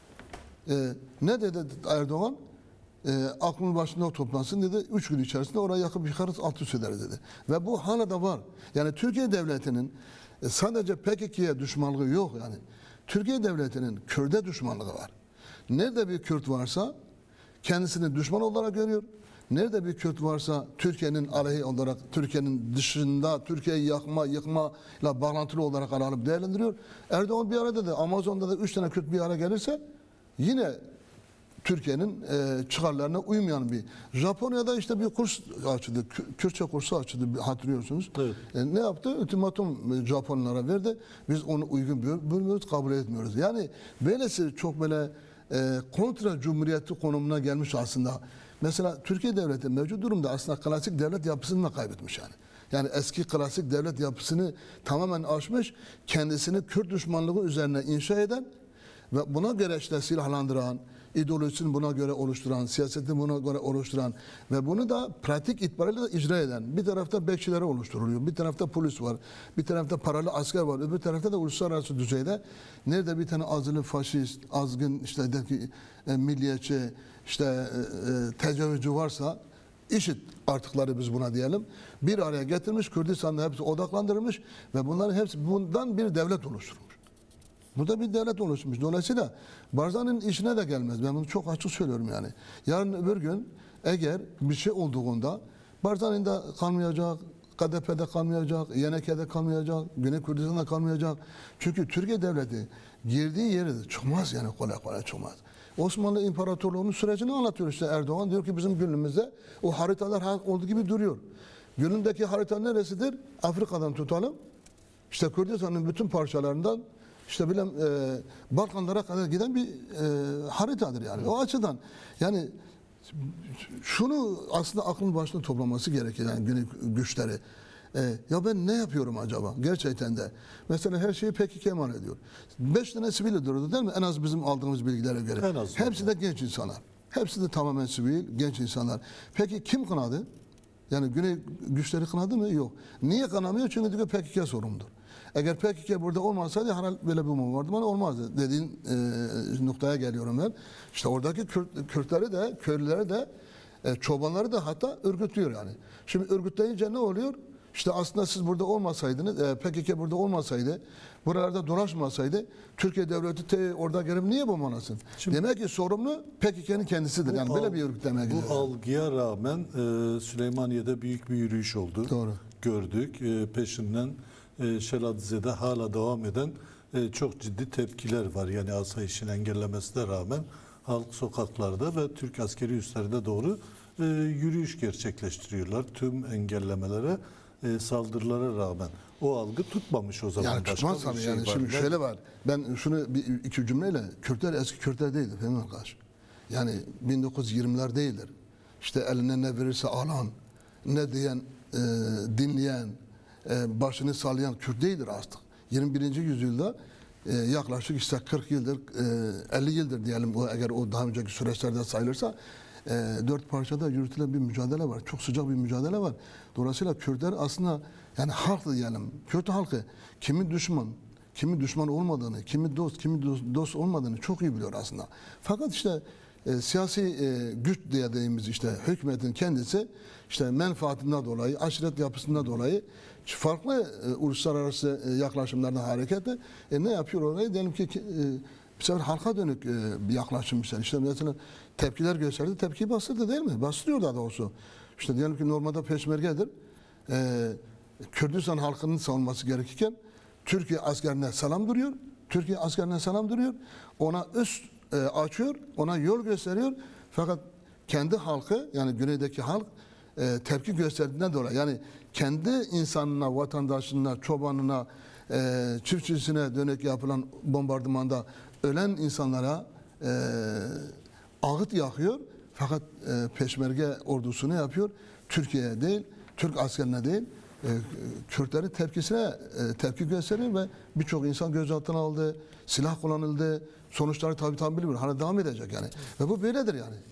E, ne dedi Erdoğan? E, aklın başında toplansın dedi. Üç gün içerisinde oraya yakıp yıkarız, alt üst ederiz dedi. Ve bu hala da var. Yani Türkiye Devleti'nin e, sadece P K K'ye düşmanlığı yok yani. Türkiye Devleti'nin Kürt'e düşmanlığı var. Nerede bir Kürt varsa kendisini düşman olarak görüyor. Nerede bir Kürt varsa Türkiye'nin aleyhi olarak, Türkiye'nin dışında, Türkiye'yi yakma, yıkmayla bağlantılı olarak alıp değerlendiriyor. Erdoğan bir ara dedi, Amazon'da da üç tane Kürt bir ara gelirse yine Türkiye'nin e, çıkarlarına uymayan bir. Japonya'da işte bir kurs açıldı, Kürtçe kursu açıldı hatırlıyorsunuz. Evet. E, ne yaptı? Ultimatum Japonlara verdi. Biz onu uygun bulmuyoruz, kabul etmiyoruz. Yani böylesi çok böyle e, kontra cumhuriyeti konumuna gelmiş aslında. Mesela Türkiye Devleti mevcut durumda aslında klasik devlet yapısını da kaybetmiş yani. Yani eski klasik devlet yapısını tamamen aşmış, kendisini Kürt düşmanlığı üzerine inşa eden ve buna göre işte silahlandıran, ideolojisini buna göre oluşturan, siyasetini buna göre oluşturan ve bunu da pratik itibariyle de icra eden. Bir tarafta bekçilere oluşturuluyor, bir tarafta polis var, bir tarafta paralı asker var, öbür tarafta da uluslararası düzeyde nerede bir tane azılı faşist, azgın işte de, e, milliyetçi, işte e, tecavüzcü varsa IŞİD artıkları biz buna diyelim. Bir araya getirmiş, Kürdistan'da hepsi odaklandırılmış ve bunların hepsi bundan bir devlet oluşturmuş. Burada bir devlet oluşmuş. Dolayısıyla Barzani'nin işine de gelmez. Ben bunu çok açık söylüyorum yani. Yarın öbür gün eğer bir şey olduğunda Barzani'de kalmayacak, K D P'de kalmayacak, Y N K'de kalmayacak, Güney Kürdistan'da kalmayacak. Çünkü Türkiye Devleti girdiği yere de çıkmaz yani kolay kolay çıkmaz. Osmanlı İmparatorluğu'nun sürecini anlatıyor işte Erdoğan. Diyor ki bizim günümüzde o haritalar olduğu gibi duruyor. Günündeki harita neresidir? Afrika'dan tutalım. İşte Kürdistan'ın bütün parçalarından İşte bilem e, Balkanlara kadar giden bir e, haritadır yani. O açıdan yani şunu aslında aklın başına toplaması gerekiyor yani güney güçleri. E, ya ben ne yapıyorum acaba gerçekten de? Mesela her şeyi P K K emanet ediyor. Beş tane sivil öldürüldü değil mi? En az bizim aldığımız bilgilere göre. Hepsi de genç insanlar. Hepsi de tamamen sivil, genç insanlar. Peki kim kınadı? Yani güney güçleri kınadı mı? Yok. Niye kınamıyor? Çünkü diyor P K K sorumludur. Eğer P K K burada olmasaydı herhalde böyle bir bombardıman olmazdı dediğin e, noktaya geliyorum ben. İşte oradaki Kürt, Kürtleri de, köylüleri de, e, çobanları da hatta örgütlüyor yani. Şimdi örgütleyince ne oluyor? İşte aslında siz burada olmasaydınız, e, P K K burada olmasaydı, buralarda dolaşmasaydı, Türkiye Devleti te, orada gelip niye bombalasın? Şimdi, demek ki sorumlu P K K'nin kendisidir. Yani böyle bir örgütlemeye gidiyor. Bu algıya rağmen e, Süleymaniye'de büyük bir yürüyüş oldu. Doğru. Gördük. E, peşinden E, Şeladize'de hala devam eden e, çok ciddi tepkiler var. Yani asayişin engellemesine rağmen halk sokaklarda ve Türk askeri üslerine doğru e, yürüyüş gerçekleştiriyorlar. Tüm engellemelere, e, saldırılara rağmen. O algı tutmamış o zaman. Yani tutmaz tabii. Şey yani var. Şimdi şöyle var. Ben şunu bir iki cümleyle, Kürtler eski Kürtler değildir. Efendim arkadaş. Yani bin dokuz yüz yirmiler değildir. İşte eline ne verirse alan, ne diyen, e, dinleyen, başını sallayan Kürt değildir artık. yirmi birinci yüzyılda e, yaklaşık işte kırk yıldır, e, elli yıldır diyelim o, eğer o daha önceki süreçlerde sayılırsa e, dört parçada yürütülen bir mücadele var. Çok sıcak bir mücadele var. Dolayısıyla Kürtler aslında yani halk diyelim, Kürt halkı kimin düşman, kimin düşman olmadığını, kimin dost, kimin dost, dost olmadığını çok iyi biliyor aslında. Fakat işte e, siyasi e, güç dediğimiz işte hükümetin kendisi işte menfaatinden dolayı, aşiret yapısından dolayı farklı e, uluslararası e, yaklaşımlardan hareketle e, ne yapıyor orayı? Diyelim ki e, bir sefer halka dönük e, bir yaklaşım mesela. İşte mesela tepkiler gösterdi, tepkiyi bastırdı değil mi? Bastırıyor daha doğrusu. İşte diyelim ki normalde peşmergedir. E, Kürdistan halkının savunması gerekirken Türkiye askerine selam duruyor. Türkiye askerine selam duruyor. Ona üst e, açıyor, ona yol gösteriyor. Fakat kendi halkı yani güneydeki halk e, tepki gösterdiğinden dolayı yani kendi insanına, vatandaşına, çobanına, e, çiftçisine dönük yapılan bombardımanda ölen insanlara e, ağıt yakıyor. Fakat e, peşmerge ordusunu yapıyor. Türkiye'ye değil, Türk askerine değil, e, Kürtlerin tepkisine e, tepki gösteriyor ve birçok insan gözaltına aldı, silah kullanıldı. Sonuçları tabii tam bilmiyorum. Hala devam edecek yani. Ve bu böyledir yani.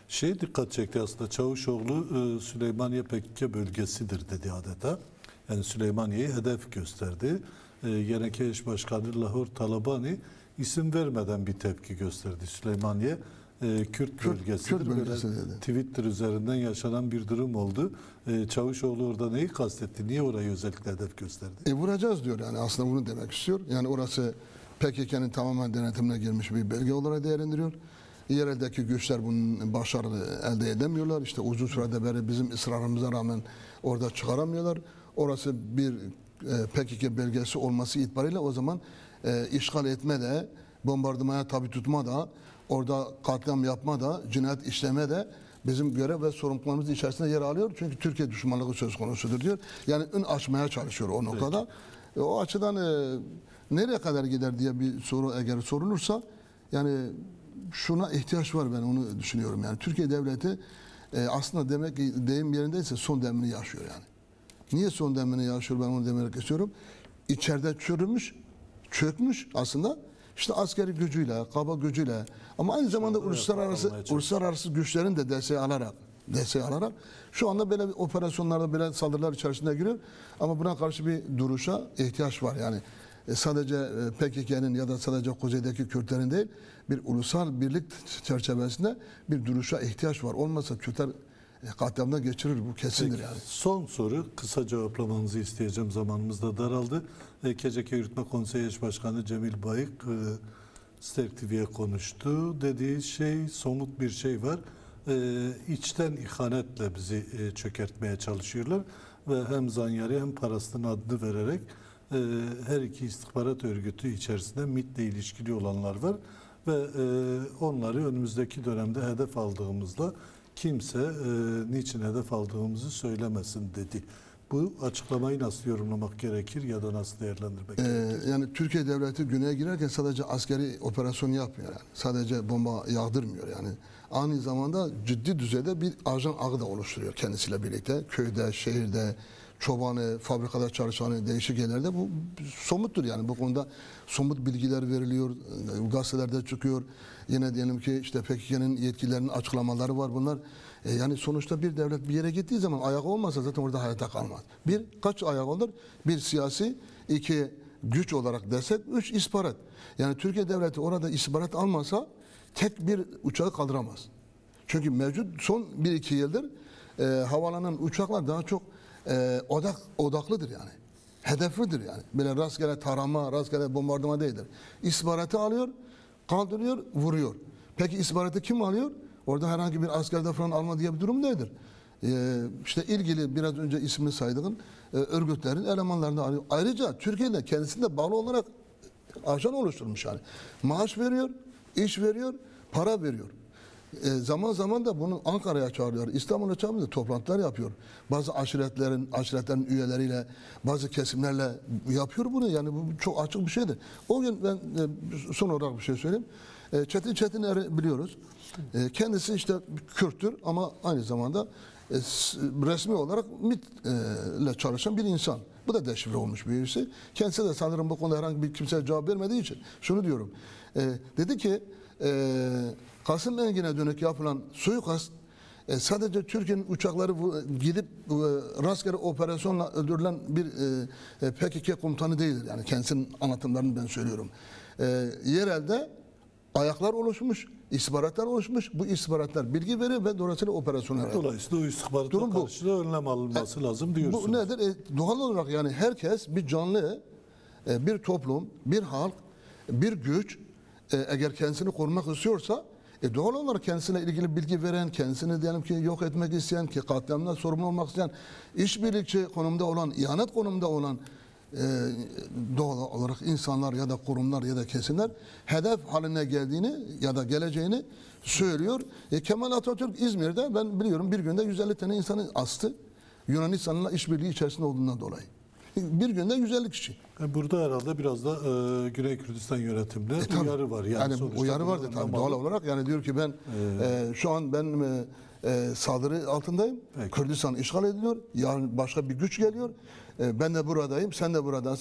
Şey dikkat çekti aslında, Çavuşoğlu e, Süleymaniye P K K bölgesidir dedi adeta. Yani Süleymaniye'yi hedef gösterdi. E, Y N K eş başkanı Lahor Talabani isim vermeden bir tepki gösterdi. Süleymaniye e, Kürt, Kürt- bölgesidir. Kürt bölgesi Böyle dedi. Twitter üzerinden yaşanan bir durum oldu. E, Çavuşoğlu orada neyi kastetti? Niye orayı özellikle hedef gösterdi? E vuracağız diyor yani, aslında bunu demek istiyor. Yani orası P K K'nın tamamen denetimine girmiş bir bölge olarak değerlendiriyor. Yereldeki güçler bunun başarılı elde edemiyorlar. İşte uzun sürede beri bizim ısrarımıza rağmen orada çıkaramıyorlar. Orası bir e, P K K bölgesi olması itibariyle o zaman e, işgal etme de, bombardımana tabi tutma da, orada katliam yapma da, cinayet işleme de bizim görev ve sorumluluklarımız içerisinde yer alıyor. Çünkü Türkiye düşmanlığı söz konusudur diyor. Yani ön açmaya çalışıyor o noktada. E, o açıdan e, nereye kadar gider diye bir soru eğer sorulursa, yani şuna ihtiyaç var, ben onu düşünüyorum. Yani Türkiye devleti e, aslında demek ki deyim yerindeyse son demini yaşıyor yani. Niye son demini yaşıyor, ben onu demek istiyorum. İçeride çürümüş, çökmüş aslında. İşte askeri gücüyle, kaba gücüyle ama aynı zamanda uluslararası uluslararası güçlerin de desteği alarak desteği alarak şu anda böyle operasyonlarda, böyle saldırılar içerisinde giriyor. Ama buna karşı bir duruşa ihtiyaç var. Yani e, sadece e, P K K'nın ya da sadece kuzeydeki Kürtlerin değil, bir ulusal birlik çerçevesinde bir duruşa ihtiyaç var. Olmasa Kürtler e, katliamda geçirir, bu kesindir Peki, yani. son soru, kısa cevaplamanızı isteyeceğim, zamanımız da daraldı. E, K C K Yürütme Konseyi Eş Başkanı Cemil Bayık e, Sterk T V'ye konuştu. Dediği şey, somut bir şey var. E, içten ihanetle bizi e, çökertmeye çalışıyorlar ve hem Zanyari hem Paras'ın adını vererek e, her iki istihbarat örgütü içerisinde M İ T'le ilişkili olanlar var ve e, onları önümüzdeki dönemde hedef aldığımızda kimse e, niçin hedef aldığımızı söylemesin dedi. Bu açıklamayı nasıl yorumlamak gerekir ya da nasıl değerlendirmek Ee, gerekir? yani Türkiye devleti güneye girerken sadece askeri operasyon yapmıyor yani. Sadece bomba yağdırmıyor yani. Aynı zamanda ciddi düzeyde bir ajan ağı da oluşturuyor kendisiyle birlikte. Köyde, şehirde, çobanı, fabrikada çalışanı, değişik yerlerde bu somuttur yani. Bu konuda somut bilgiler veriliyor, gazetelerde çıkıyor. Yine diyelim ki işte P K K'nın yetkililerinin açıklamaları var bunlar. E yani sonuçta bir devlet bir yere gittiği zaman ayak olmazsa zaten orada hayata kalmaz. Bir, kaç ayak olur? Bir, siyasi, iki, güç olarak destek, üç, istihbarat. Yani Türkiye devleti orada istihbarat almasa tek bir uçağı kaldıramaz. Çünkü mevcut son bir iki yıldır e, havalanan uçaklar daha çok e, odak odaklıdır yani. Hedeflidir yani. Böyle rastgele tarama, rastgele bombardıma değildir. İstihbaratı alıyor, kaldırıyor, vuruyor. Peki istihbaratı kim alıyor? Orada herhangi bir askerde falan alma diye bir durum değildir. Ee, işte ilgili biraz önce ismini saydığım e, örgütlerin elemanlarını alıyor. Ayrıca Türkiye'de kendisinde bağlı olarak ajan oluşturmuş yani. Maaş veriyor, iş veriyor, para veriyor. E, zaman zaman da bunu Ankara'ya çağırıyor, İstanbul'a çağırıyor, toplantılar yapıyor. Bazı aşiretlerin, aşiretlerin üyeleriyle, bazı kesimlerle yapıyor bunu. Yani bu çok açık bir şeydir. O gün ben e, son olarak bir şey söyleyeyim. E, Çetin Çetiner'i biliyoruz. E, kendisi işte Kürttür ama aynı zamanda e, resmi olarak M İ T ile çalışan bir insan. Bu da deşifre olmuş birisi. Kendisi de sanırım bu konuda herhangi bir kimseye cevap vermediği için şunu diyorum. E, dedi ki e, Kasım Engin'e dönük yapılan suikast e, sadece Türkiye'nin uçakları gidip e, rastgele operasyonla öldürülen bir e, P K K komutanı değildir. Yani kendisinin anlatımlarını ben söylüyorum. E, yerelde ayaklar oluşmuş, istihbaratlar oluşmuş. Bu istihbaratlar bilgi veriyor ve dolayısıyla operasyonlar yapıyor. Dolayısıyla o istihbarata Durum bu. karşı da önlem alınması lazım diyorsunuz. Bu nedir? E, doğal olarak yani herkes bir canlı, e, bir toplum, bir halk, bir güç e, eğer kendisini korumak istiyorsa e, doğal olarak kendisine ilgili bilgi veren, kendisini diyelim ki yok etmek isteyen, ki katliamdan sorumlu olmak isteyen, işbirlikçi konumda olan, ihanet konumda olan e, doğal olarak insanlar ya da kurumlar ya da kesimler hedef haline geldiğini ya da geleceğini söylüyor. E, Kemal Atatürk İzmir'de ben biliyorum bir günde yüz elli tane insanı astı. Yunanistan'la işbirliği içerisinde olduğundan dolayı. Bir günde yüz elli kişi. E, Burada herhalde biraz da e, Güney Kürdistan yönetiminde E, tabii. uyarı var. Yani, Yani sonuçta uyarı bunu vardı tabii önlem doğal alıp- olarak. Yani diyor ki ben e, şu an ben e, e, saldırı altındayım. Peki. Kürdistan işgal ediliyor. Yarın başka bir güç geliyor. E, ben de buradayım. Sen de buradasın.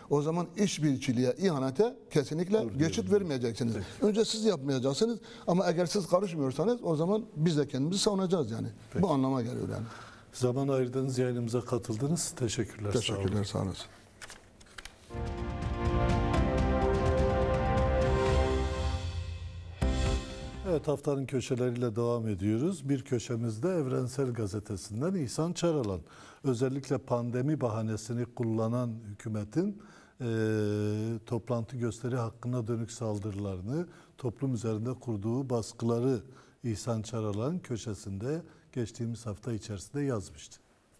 O zaman işbirliğe, ihanete kesinlikle Doğru geçit diyorum. vermeyeceksiniz. Önce siz yapmayacaksınız ama eğer siz karışmıyorsanız o zaman biz de kendimizi savunacağız yani. Peki. Bu anlama geliyor yani. Zaman ayırdığınız, yayınımıza katıldınız. Teşekkürler. Sağ olun. Teşekkürler, sağ olasın. Evet, haftanın köşeleriyle devam ediyoruz. Bir köşemizde Evrensel Gazetesi'nden İhsan Çaralan. Özellikle pandemi bahanesini kullanan hükümetin e, toplantı gösteri hakkına dönük saldırılarını, toplum üzerinde kurduğu baskıları İhsan Çaralan köşesinde geçtiğimiz hafta içerisinde yazmıştı.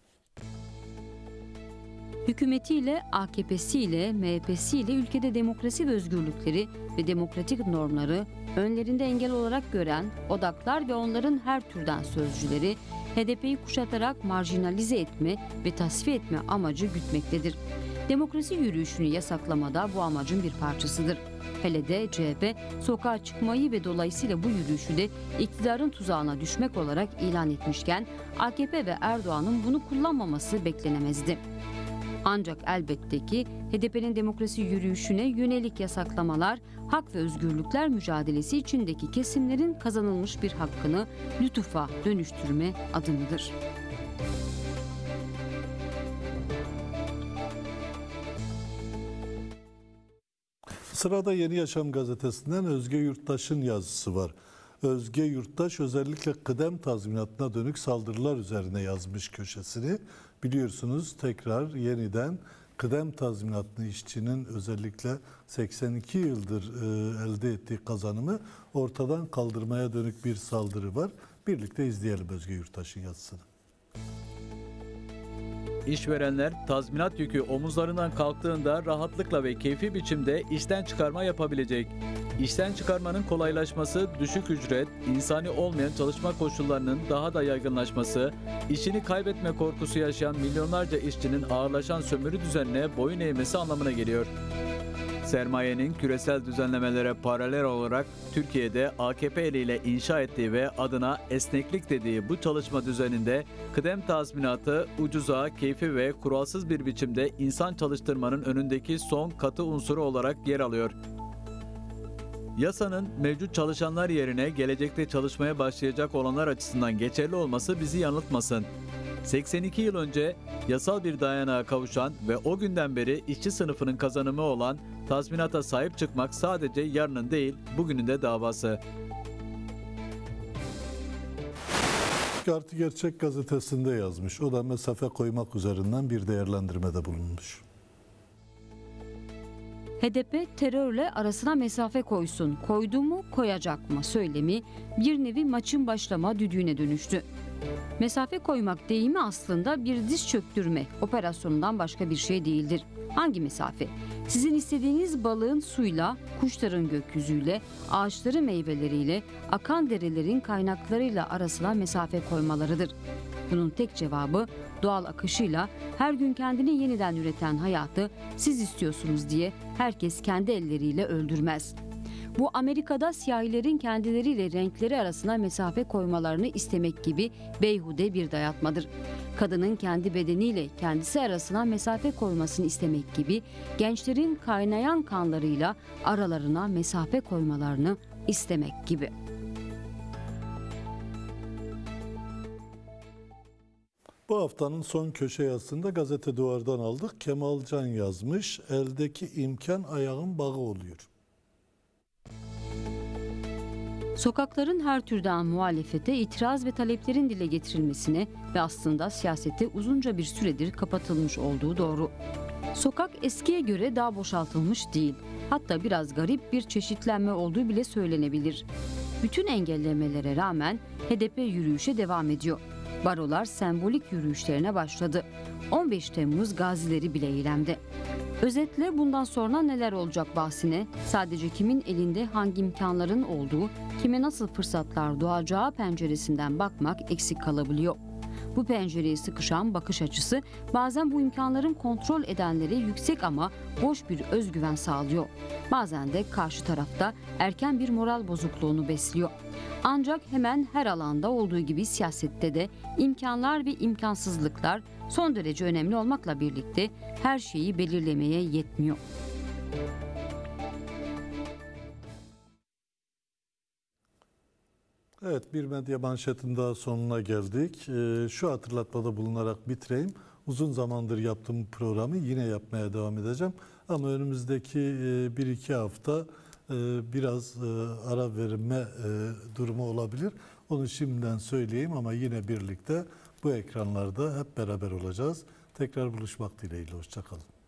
Hükümetiyle, A K P'siyle, M H P'siyle ülkede demokrasi ve özgürlükleri ve demokratik normları önlerinde engel olarak gören odaklar ve onların her türden sözcüleri H D P'yi kuşatarak marjinalize etme ve tasfiye etme amacı gütmektedir. Demokrasi yürüyüşünü yasaklamada bu amacın bir parçasıdır. Hele de C H P sokağa çıkmayı ve dolayısıyla bu yürüyüşü de iktidarın tuzağına düşmek olarak ilan etmişken A K P ve Erdoğan'ın bunu kullanmaması beklenemezdi. Ancak elbette ki H D P'nin demokrasi yürüyüşüne yönelik yasaklamalar, hak ve özgürlükler mücadelesi içindeki kesimlerin kazanılmış bir hakkını lütufa dönüştürme adımıdır. Sırada Yeni Yaşam gazetesinden Özge Yurttaş'ın yazısı var. Özge Yurttaş özellikle kıdem tazminatına dönük saldırılar üzerine yazmış köşesini. Biliyorsunuz tekrar yeniden kıdem tazminatlı işçinin özellikle seksen iki yıldır e, elde ettiği kazanımı ortadan kaldırmaya dönük bir saldırı var. Birlikte izleyelim Özge Yurttaş'ın yazısını. İşverenler tazminat yükü omuzlarından kalktığında rahatlıkla ve keyfi biçimde işten çıkarma yapabilecek. İşten çıkarmanın kolaylaşması, düşük ücret, insani olmayan çalışma koşullarının daha da yaygınlaşması, işini kaybetme korkusu yaşayan milyonlarca işçinin ağırlaşan sömürü düzenine boyun eğmesi anlamına geliyor. Sermayenin küresel düzenlemelere paralel olarak Türkiye'de A K P eliyle inşa ettiği ve adına esneklik dediği bu çalışma düzeninde kıdem tazminatı ucuza, keyfi ve kuralsız bir biçimde insan çalıştırmanın önündeki son katı unsuru olarak yer alıyor. Yasanın mevcut çalışanlar yerine gelecekte çalışmaya başlayacak olanlar açısından geçerli olması bizi yanıltmasın. seksen iki yıl önce yasal bir dayanağa kavuşan ve o günden beri işçi sınıfının kazanımı olan tazminata sahip çıkmak sadece yarının değil, bugünün de davası. Artı Gerçek gazetesinde yazmış. O da mesafe koymak üzerinden bir değerlendirmede bulunmuş. H D P terörle arasına mesafe koysun, koydu mu koyacak mı söylemi bir nevi maçın başlama düdüğüne dönüştü. Mesafe koymak deyimi aslında bir diz çöktürme operasyonundan başka bir şey değildir. Hangi mesafe? Sizin istediğiniz balığın suyla, kuşların gökyüzüyle, ağaçların meyveleriyle, akan derelerin kaynaklarıyla arasına mesafe koymalarıdır. Bunun tek cevabı doğal akışıyla her gün kendini yeniden üreten hayatı siz istiyorsunuz diye herkes kendi elleriyle öldürmez. Bu Amerika'da siyahilerin kendileriyle renkleri arasına mesafe koymalarını istemek gibi beyhude bir dayatmadır. Kadının kendi bedeniyle kendisi arasına mesafe koymasını istemek gibi gençlerin kaynayan kanlarıyla aralarına mesafe koymalarını istemek gibi. Bu haftanın son köşe yazısında Gazete Duvar'dan aldık. Kemal Can yazmış. Eldeki imkan ayağın bağı oluyor. Sokakların her türden muhalefete, itiraz ve taleplerin dile getirilmesine ve aslında siyasete uzunca bir süredir kapatılmış olduğu doğru. Sokak eskiye göre daha boşaltılmış değil. Hatta biraz garip bir çeşitlenme olduğu bile söylenebilir. Bütün engellemelere rağmen H D P yürüyüşe devam ediyor. Barolar sembolik yürüyüşlerine başladı. on beş Temmuz gazileri bile eylemde. Özetle bundan sonra neler olacak bahsine sadece kimin elinde hangi imkanların olduğu, kime nasıl fırsatlar doğacağı penceresinden bakmak eksik kalabiliyor. Bu pencereye sıkışan bakış açısı bazen bu imkanların kontrol edenlere yüksek ama boş bir özgüven sağlıyor. Bazen de karşı tarafta erken bir moral bozukluğunu besliyor. Ancak hemen her alanda olduğu gibi siyasette de imkanlar ve imkansızlıklar son derece önemli olmakla birlikte her şeyi belirlemeye yetmiyor. Evet, bir medya manşetin daha sonuna geldik. Ee, şu hatırlatmada bulunarak bitireyim. Uzun zamandır yaptığım programı yine yapmaya devam edeceğim. Ama önümüzdeki e, bir iki hafta e, biraz e, ara verme e, durumu olabilir. Onu şimdiden söyleyeyim ama yine birlikte bu ekranlarda hep beraber olacağız. Tekrar buluşmak dileğiyle. Hoşça kalın.